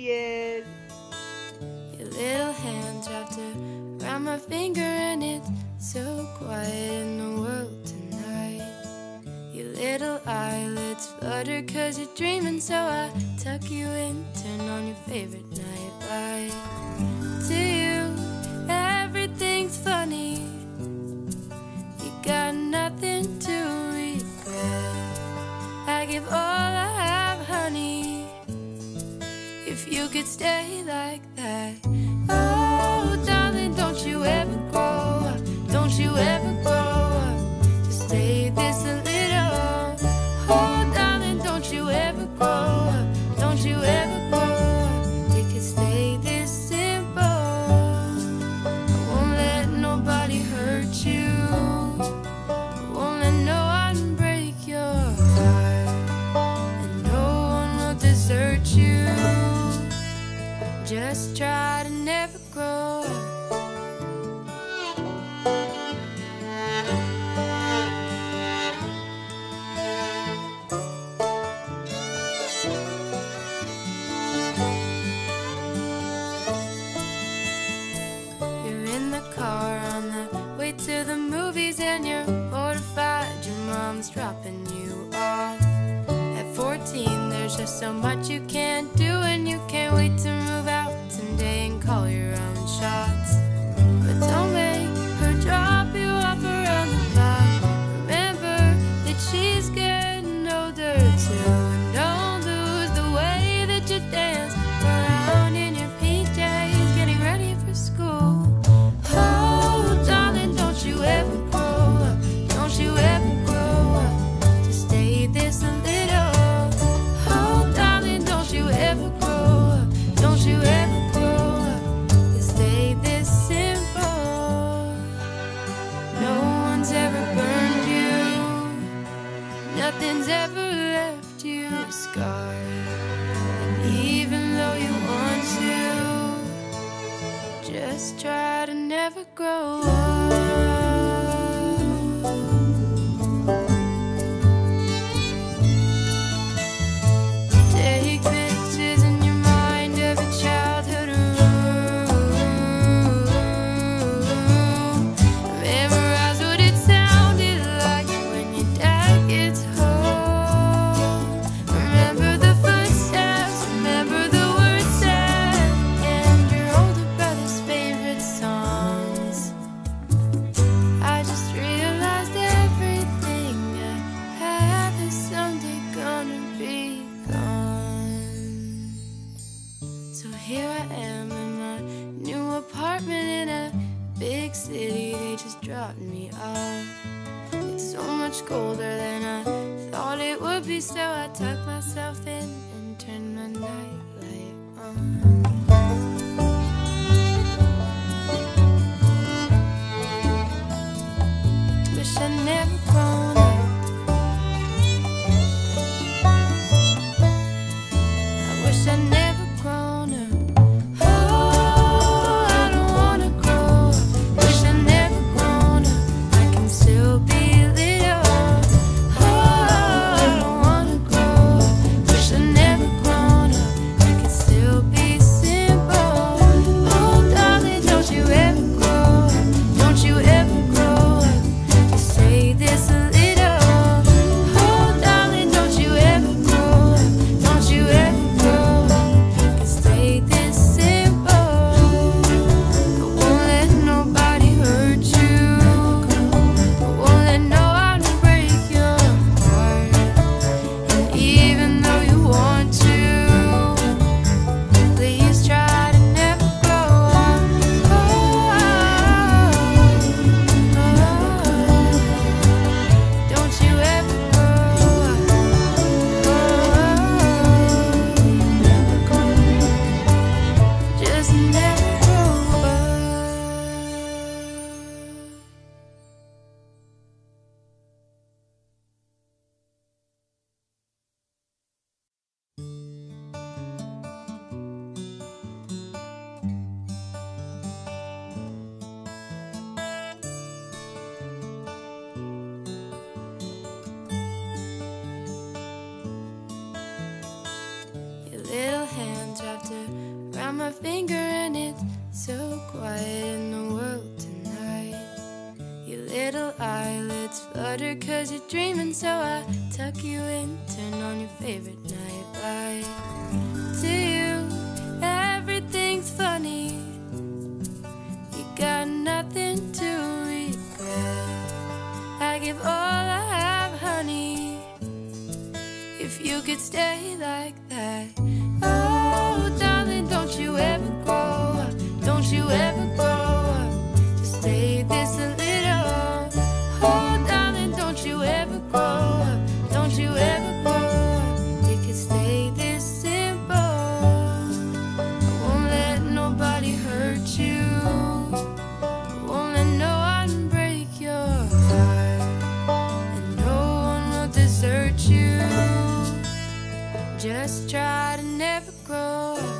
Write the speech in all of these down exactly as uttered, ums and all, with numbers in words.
he is. Your little hands wrapped around my finger, and it's so quiet in the world tonight. Your little eyelids flutter cause you're dreaming, so I tuck you in, turn on your favorite night light. To you, everything's funny. You got nothing to regret. I give all I have, honey, if you could stay like that. Oh, darling, don't you ever grow up, don't you ever grow up, just stay this a little. Oh, darling, don't you ever grow up, don't you ever grow up, we could stay this simple. I won't let nobody hurt you, I won't let no one break your heart, and no one will desert you. Just try to never grow up. You're in the car on the way to the movies, and you're mortified your mom's dropping you off. At fourteen, there's just so much you can't do, and you can't wait to move out someday and call your own shots. But don't make her drop you off around the block. Remember that she's getting older too, and don't lose the way that you dance around in your P Js, getting ready for school. Oh, darling, don't you ever grow up, don't you ever grow up, just stay this a little. Oh, darling, don't you ever grow up, don't you ever grow up, just stay this simple. No one's ever burned you, nothing's ever left you scarred. And even though you want to, just try to never grow up. Take pictures in your mind of your childhood room. Memorize what it sounded like when your dad gets home. Remember the footsteps, remember the words said, and your older brother's favorite songs. I just realized everything I have is someday gonna be gone. So here I am in my new apartment in a big city, they just dropped me off. It's so much colder than I thought it would be, so I tucked myself in and turned my nightlight on. Wish I'd never grown up, I wish I'd never grown up. Oh, I don't wanna grow up, wish I'd never grown up, I can still be little. Oh, I don't wanna grow up, wish I'd never grown up, I can still be around my finger and it's so quiet in the world tonight. Your little eyelids flutter cause you're dreaming, so I tuck you in, turn on your favorite nightlight. To you, everything's funny. You got nothing to regret. I give all I have, honey, if you could stay like that. Oh, darling, don't you ever grow up, don't you ever grow up, just stay this a little. Oh, darling, don't you ever grow up, don't you ever grow up, it could stay this simple. I won't let nobody hurt you, I won't let no one break your heart, and no one will desert you. Just try to never grow up.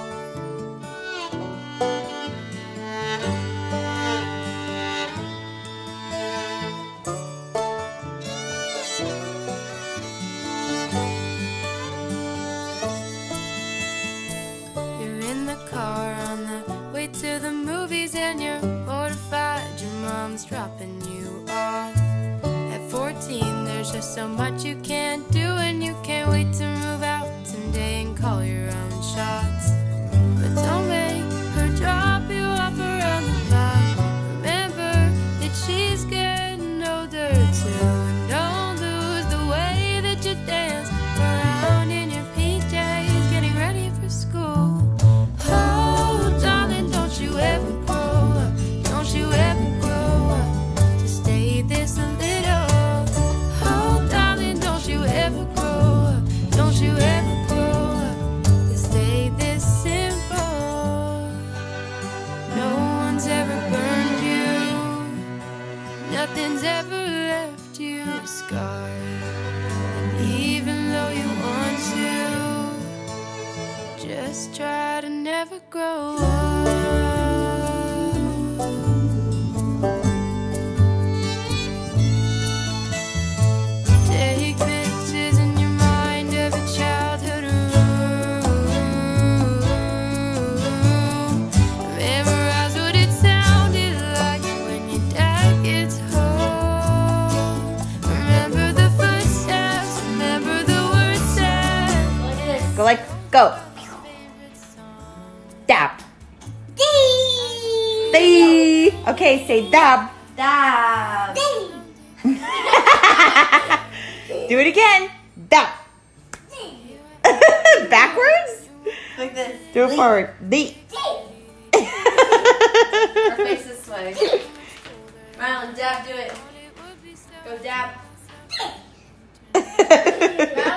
You're in the car on the way to the movies and you're mortified your mom's dropping you off. At fourteen there's just so much you can't do, and you can't wait to move out someday and call your own shots. But don't make her drop you off around the block. Remember that she's getting older too, and don't lose the way that you dance around in your P Js getting ready for school. Oh, darling, don't you ever grow up, don't you ever grow up, just stay this a little. Oh, darling, don't you ever grow up, don't you ever grow up, just stay this simple. No one's ever burned you, nothing's ever left you scarred. And even though you want to, just try to never grow up. Take pictures in your mind of a childhood room. Memorize what it sounded like when your dad gets home. Remember the footsteps, remember the words said. Go like, go. Dab. Dee. Okay, say dab. Dab. Do it again. Dab. Backwards? Like this. Do it forward. The. Our face this way. Rylan, dab, do it. Go dab. Dab.